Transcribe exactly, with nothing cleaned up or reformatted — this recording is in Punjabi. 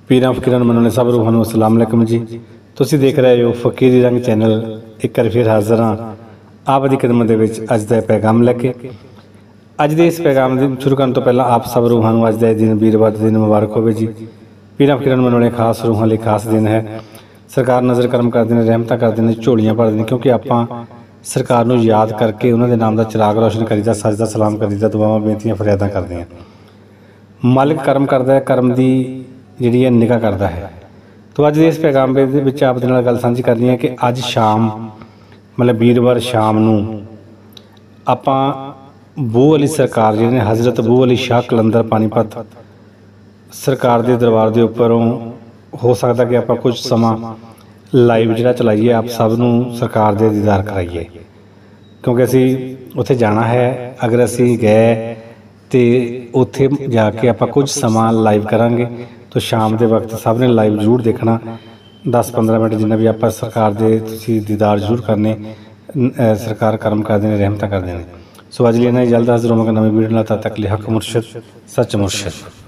ਪੀਰਾਂ ਫਕੀਰਾਂ ਮਨਾਉਣੇ ਸਭ ਰੂਹਾਂ ਨੂੰ ਅਸਲਾਮ ਅਲੈਕਮ ਜੀ। ਤੁਸੀਂ ਦੇਖ ਰਹੇ ਹੋ ਫਕੀਰੀ ਰੰਗ ਚੈਨਲ। ਇੱਕ ਵਾਰ ਫਿਰ ਹਾਜ਼ਰ ਹਾਂ ਆਪ ਦੀ ਖਿਦਮਤ ਦੇ ਵਿੱਚ ਅੱਜ ਦਾ ਪੈਗਾਮ ਲੈ ਕੇ। ਅੱਜ ਦੇ ਇਸ ਪੈਗਾਮ ਦੇ ਸ਼ੁਰੂ ਕਰਨ ਤੋਂ ਪਹਿਲਾਂ ਆਪ ਸਭ ਰੂਹਾਂ ਨੂੰ ਅੱਜ ਦਾ ਦਿਨ ਵੀਰਵਾਰ ਦਾ ਦਿਨ ਮੁਬਾਰਕ ਹੋਵੇ ਜੀ। ਪੀਰਾਂ ਫਕੀਰਾਂ ਮਨਾਉਣੇ ਖਾਸ ਰੂਹਾਂ ਲਈ ਖਾਸ ਦਿਨ ਹੈ। ਸਰਕਾਰ ਨਜ਼ਰ ਕਰਮ ਕਰਦੇ ਨੇ, ਰਹਿਮਤਾਂ ਕਰਦੇ ਨੇ, ਝੋਲੀਆਂ ਭਰਦੇ ਨੇ, ਕਿਉਂਕਿ ਆਪਾਂ ਸਰਕਾਰ ਨੂੰ ਯਾਦ ਕਰਕੇ ਉਹਨਾਂ ਦੇ ਨਾਮ ਦਾ ਚਿਰਾਗ ਰੋਸ਼ਨ ਕਰੀਦਾ, ਸਜਦਾ ਸਲਾਮ ਕਰੀਦਾ, ਦੁਆਵਾਂ ਬੇਨਤੀਆਂ ਫਰਿਆਦਾਂ ਕਰਦੇ ਹਾਂ। ਮਾਲਿਕ ਕਰਮ ਕਰਦਾ ਹੈ, ਕਰਮ ਦੀ ਜਿਹੜੀ ਹੈ ਨਿਗਾਹ ਕਰਦਾ ਹੈ। ਤੋ ਅੱਜ ਦੇ ਇਸ ਪੈਗਾਮ ਦੇ ਵਿੱਚ ਆਪ ਦੇ ਨਾਲ ਗੱਲ ਸਾਂਝੀ ਕਰਨੀ ਹੈ ਕਿ ਅੱਜ ਸ਼ਾਮ ਮਤਲਬ ਵੀਰਵਾਰ ਸ਼ਾਮ ਨੂੰ ਆਪਾਂ ਬੂਹ ਅਲੀ ਸਰਕਾਰ ਜਿਹੜੇ ਨੇ ਹਜ਼ਰਤ ਬੂਹ ਅਲੀ ਸ਼ਾਹ ਕਲੰਦਰ ਪਾਣੀਪਤ ਸਰਕਾਰ ਦੇ ਦਰਬਾਰ ਦੇ ਉੱਪਰੋਂ ਹੋ ਸਕਦਾ ਕਿ ਆਪਾਂ ਕੁਝ ਸਮਾਂ ਲਾਈਵ ਜਿਹੜਾ ਚਲਾਈਏ, ਆਪ ਸਭ ਨੂੰ ਸਰਕਾਰ ਦੇ ਦੀਦਾਰ ਕਰਾਈਏ, ਕਿਉਂਕਿ ਅਸੀਂ ਉੱਥੇ ਜਾਣਾ ਹੈ। ਅਗਰ ਅਸੀਂ ਗਏ ਤੇ ਉੱਥੇ ਜਾ ਕੇ ਆਪਾਂ ਕੁਝ ਸਮਾਂ ਲਾਈਵ ਕਰਾਂਗੇ ਤਾਂ ਸ਼ਾਮ ਦੇ ਵਕਤ ਸਭ ਨੇ ਲਾਈਵ ਜ਼ਰੂਰ ਦੇਖਣਾ। ਦਸ ਪੰਦਰਾਂ ਮਿੰਟ ਜਿੰਨਾ ਵੀ ਆਪਾਂ ਸਰਕਾਰ ਦੇ ਤੁਸੀਂ ਦੀਦਾਰ ਜ਼ਰੂਰ ਕਰਨੇ। ਸਰਕਾਰ ਕਰਮ ਕਰਦੇ ਨੇ, ਰਹਿਮਤਾਂ ਕਰਦੇ ਨੇ। ਸੋ ਅੱਜ ਲਈ ਨਾ ਜਲਦ ਹਾਜ਼ਰ ਹੋਵਾਂਗਾ ਨਵੀਂ ਵੀਡੀਓ ਨਾਲ। ਤਦ ਤੱਕ ਲਈ ਹੱਕ ਮੁਰਸ਼ਿਦ, ਸੱਚ ਮੁਰਸ਼ਿਦ।